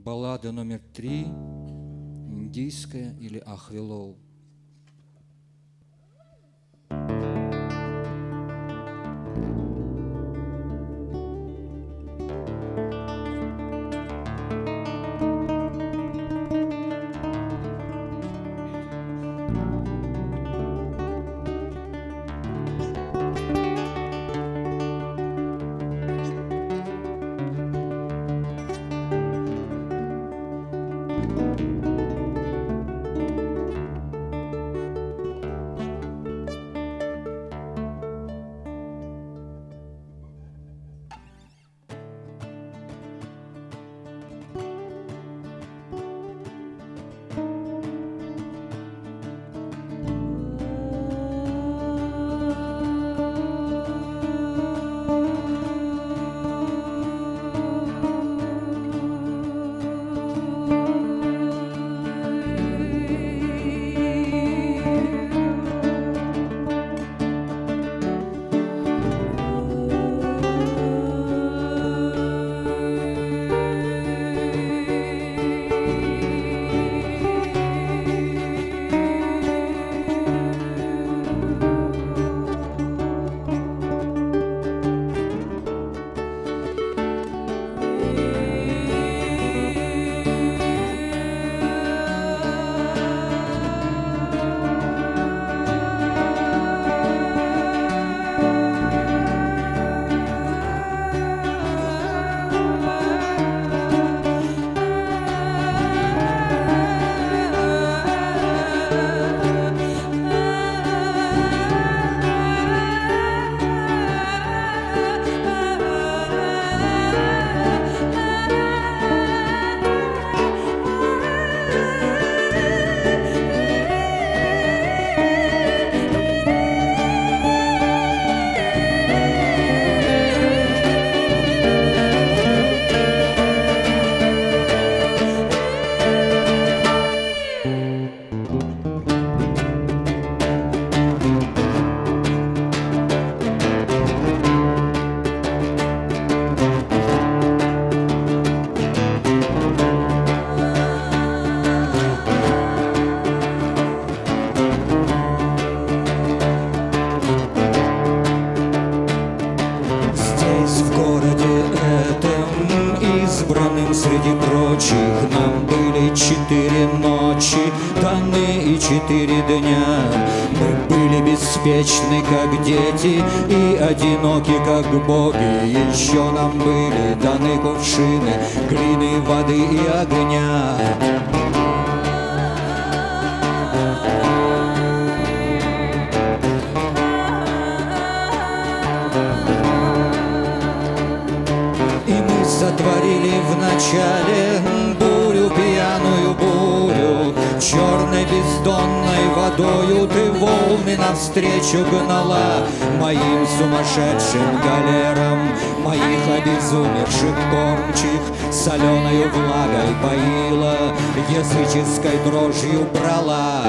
Баллада номер 3, индийская или Ахвилоу. Среди прочих нам были 4 ночи даны и 4 дня. Мы были беспечны, как дети, и одиноки, как боги. Еще нам были даны кувшины глины, воды и огня. Сотворили вначале бурю, пьяную бурю, черной бездонной водою ты волны навстречу гнала. Моим сумасшедшим галерам моих обезумевших кормчих соленою влагой поила, языческой дрожью брала.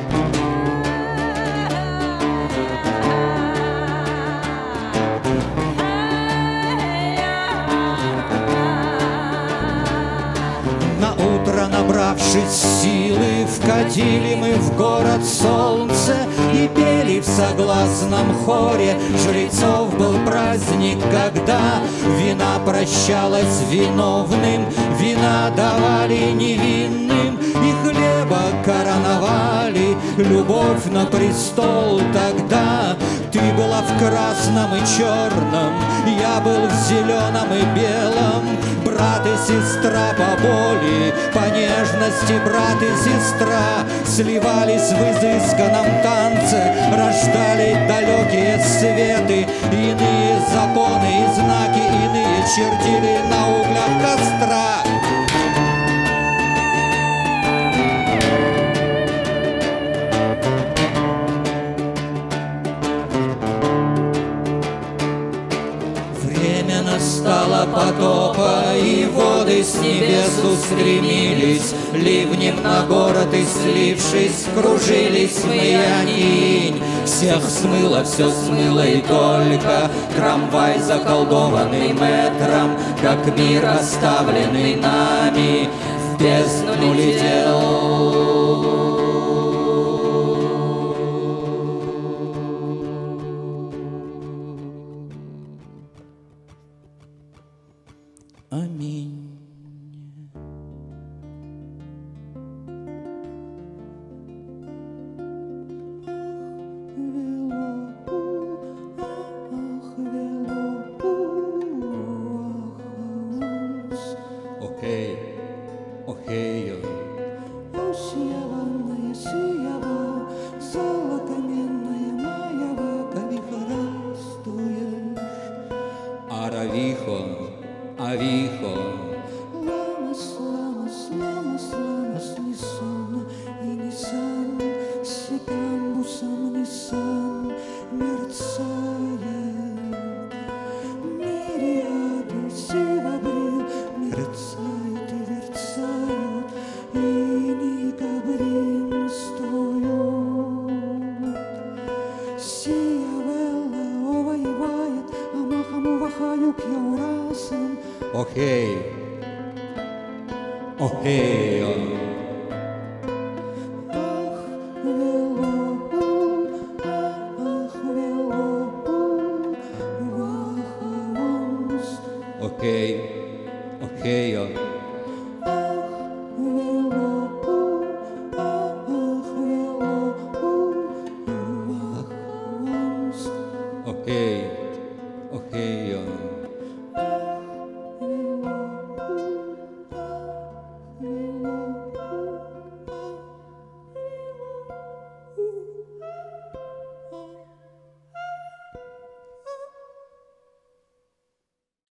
Набравшись силы, вкатили мы в город солнце и пели в согласном хоре. Жрецов был праздник, когда вина прощалась виновным, вина давали невинным и хлеба короновали. Любовь на престол тогда, ты была в красном и черном, я был в зеленом и белом. Брат и сестра по боли, по нежности брат и сестра сливались в изысканном танце, рождали далекие светы, иные законы и знаки, иные чертили на углях костра. Настало потопа, и воды с небес устремились, ливнем на город и слившись, кружились мы и они. Всех смыло, все смыло, и только трамвай, заколдованный метром, как мир, оставленный нами. бездну летел. Аминь. Окей, окей. Сиява, золотоменная моего, как вихрастуешь. Аравихо, авихо. Ламас, ламас, ламас, ламас, Нисан, и Нисан, с камбусом Нисан мерцает. Мириады сивабрил мерцают и мерцают, и никабрин стоят. Сиявелла овоевает, а махом вахаю к яурасам. Окей, окей. Ах, вело, вахаонс. Окей, окей.